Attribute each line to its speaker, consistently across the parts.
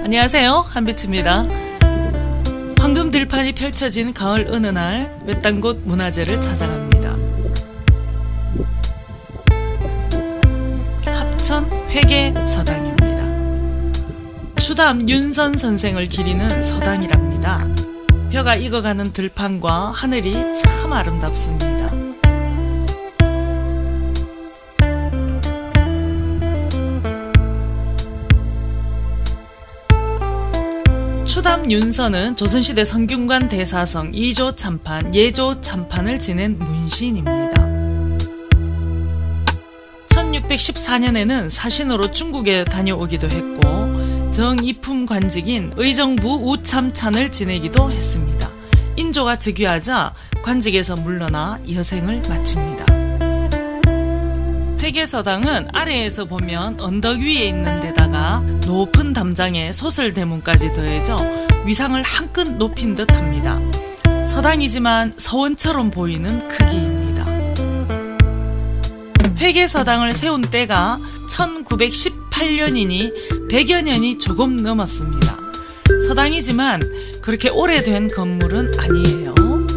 Speaker 1: 안녕하세요, 한빛입니다. 황금 들판이 펼쳐진 가을 어느 날 외딴 곳 문화재를 찾아갑니다. 합천 회계서당입니다. 추담 윤선 선생을 기리는 서당이랍니다. 벼가 익어가는 들판과 하늘이 참 아름답습니다. 추담 윤선은 조선시대 성균관 대사성 2조 참판, 예조 참판을 지낸 문신입니다. 1614년에는 사신으로 중국에 다녀오기도 했고 정이품 관직인 의정부 우참찬을 지내기도 했습니다. 인조가 즉위하자 관직에서 물러나 여생을 마칩니다. 회계서당은 아래에서 보면 언덕 위에 있는 데다가 높은 담장에 소설대문까지 더해져 위상을 한끗 높인 듯 합니다. 서당이지만 서원처럼 보이는 크기입니다. 회계서당을 세운 때가 1918년이니 100여 년이 조금 넘었습니다. 서당이지만 그렇게 오래된 건물은 아니에요.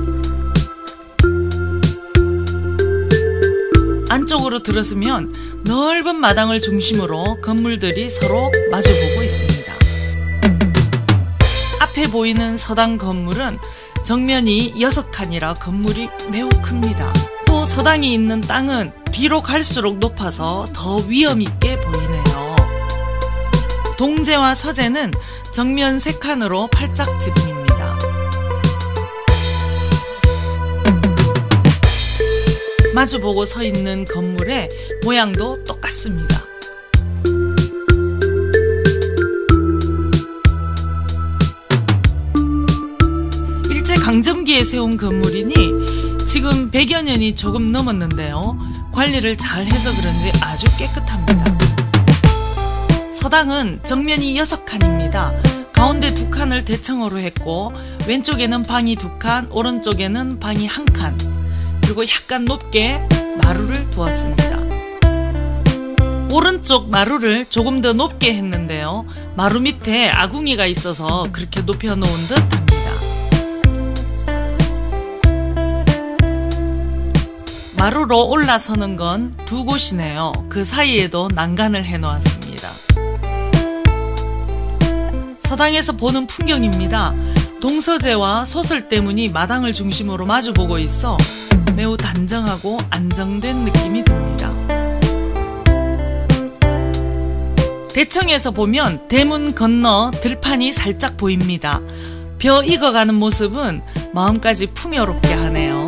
Speaker 1: 안쪽으로 들어서면 넓은 마당을 중심으로 건물들이 서로 마주보고 있습니다. 앞에 보이는 서당 건물은 정면이 6칸이라 건물이 매우 큽니다. 또 서당이 있는 땅은 뒤로 갈수록 높아서 더 위험있게 보이네요. 동제와 서제는 정면 3칸으로 팔짝 지붕입니다. 마주보고 서 있는 건물의 모양도 똑같습니다. 일제강점기에 세운 건물이니 지금 100여 년이 조금 넘었는데요. 관리를 잘 해서 그런지 아주 깨끗합니다. 서당은 정면이 6칸입니다. 가운데 2칸을 대청으로 했고 왼쪽에는 방이 2칸, 오른쪽에는 방이 1칸, 그리고 약간 높게 마루를 두었습니다. 오른쪽 마루를 조금 더 높게 했는데요. 마루 밑에 아궁이가 있어서 그렇게 높여놓은 듯 합니다. 마루로 올라서는 건 2곳이네요. 그 사이에도 난간을 해놓았습니다. 서당에서 보는 풍경입니다. 동서제와 소설대문이 마당을 중심으로 마주보고 있어 매우 단정하고 안정된 느낌이 듭니다. 대청에서 보면 대문 건너 들판이 살짝 보입니다. 벼 익어가는 모습은 마음까지 풍요롭게 하네요.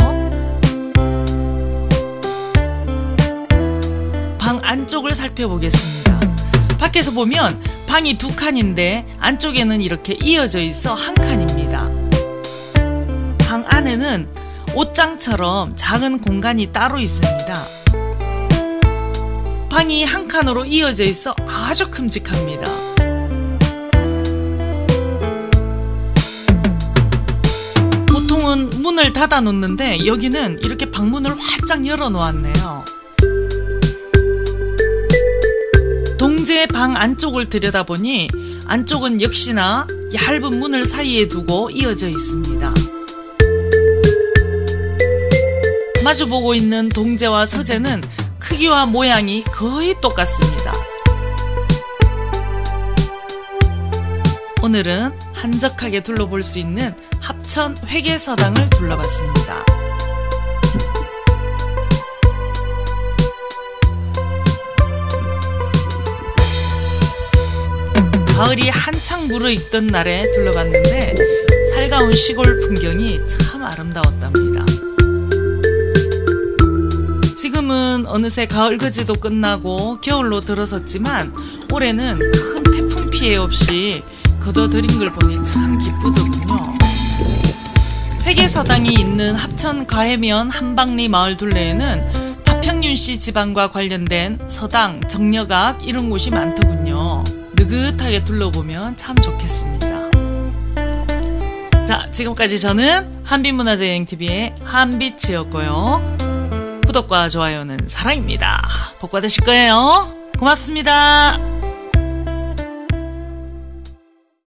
Speaker 1: 방 안쪽을 살펴보겠습니다. 밖에서 보면 방이 2칸인데 안쪽에는 이렇게 이어져 있어 1칸입니다. 방 안에는 옷장처럼 작은 공간이 따로 있습니다. 방이 1칸으로 이어져 있어 아주 큼직합니다. 보통은 문을 닫아 놓는데 여기는 이렇게 방문을 활짝 열어 놓았네요. 동제 방 안쪽을 들여다보니 안쪽은 역시나 얇은 문을 사이에 두고 이어져 있습니다. 마주보고 있는 동제와 서제는 크기와 모양이 거의 똑같습니다. 오늘은 한적하게 둘러볼 수 있는 합천 회계서당을 둘러봤습니다. 가을이 한창 무르익던 날에 둘러봤는데 살가운 시골 풍경이 참 아름다웠답니다. 지금은 어느새 가을거지도 끝나고 겨울로 들어섰지만 올해는 큰 태풍 피해 없이 거둬들인 걸 보니 참 기쁘더군요. 회계서당이 있는 합천 가해면 한방리 마을 둘레에는 파평윤씨 집안과 관련된 서당, 정려각 이런 곳이 많더군요. 느긋하게 둘러보면 참 좋겠습니다. 자, 지금까지 저는 한빛문화재여행TV의 한빛이었고요. 구독과 좋아요는 사랑입니다. 복 받으실 거예요. 고맙습니다.